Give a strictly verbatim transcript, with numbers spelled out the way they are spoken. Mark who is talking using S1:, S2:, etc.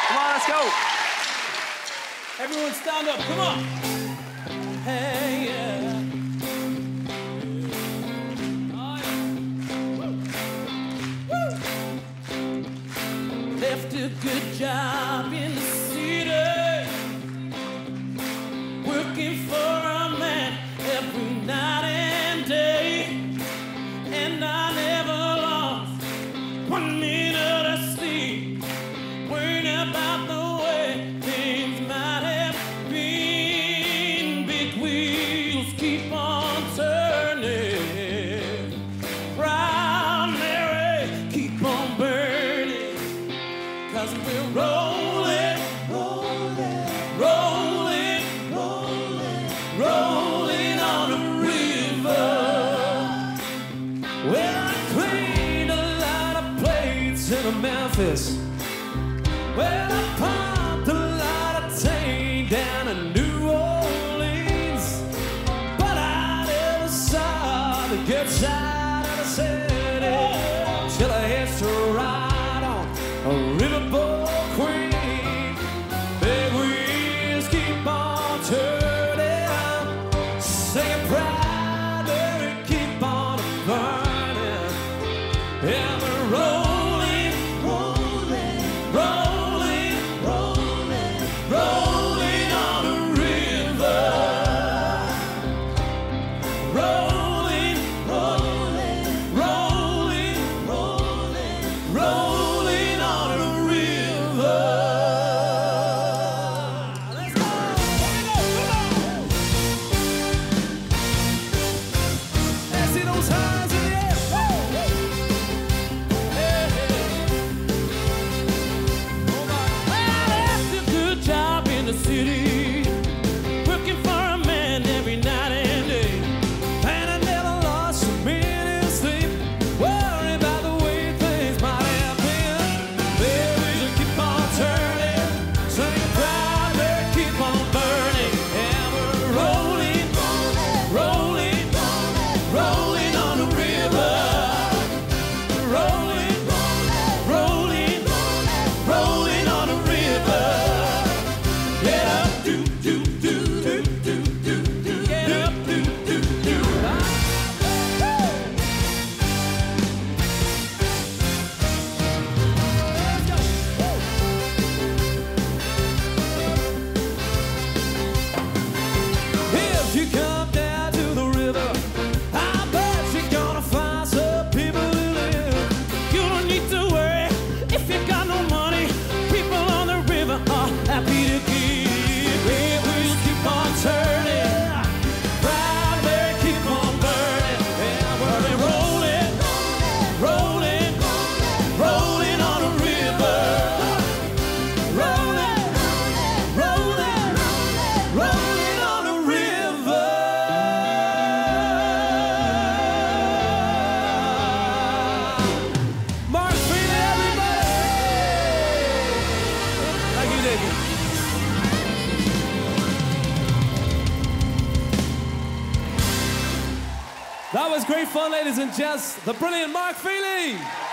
S1: Come on, let's go.
S2: Everyone stand up, come on. Hey, yeah. Oh, yeah. Woo. Left a good job in the city, working for a man every night and day, and I never lost one minute of sleep, worrying about the way things might have been. Big wheels keep on turning, Proud Mary keep on burning, 'cause we're rolling, rolling, rolling, rolling, rolling on the river. Well, I cleaned a lot of plates in Memphis. Well, I pumped a lot of tank down in New Orleans, but I never saw the good side of the city till I hitched to ride on a riverboat queen. Big wheels keep on turning, singing Proud Mary keep on burning, and we're rolling, rolling, rolling, rolling, rolling on the river. Rolling, rolling, rolling, rolling, rolling on the river. Let's go! Here we go! Come on! Let's see those hands in the air. Woo! Hey, hey. Oh my. I left a good job in the city, working for a man every night and day, and I never lost a minute of sleep, worrying about the way things might have been. Baby, you keep on turning, singing Proud Mary keep on burning, and we're rolling, rolling, rolling on the river. Rolling, rolling, rolling on the river. Get up, do, do, do, do, do, do, do. Get up, do, do, do. Let's go. If you come down to the river, I bet you're gonna find some people who live. You don't need to worry if you got no money. People on the river are happy to give. Big wheels keep on turning, Proud Mary keep on burning, and we're rolling, rolling, rolling on the river. Rolling, rolling, rolling on the river. Mark Freely, everybody! Thank you, David. That was great fun, ladies and gents. The brilliant Mark Freely.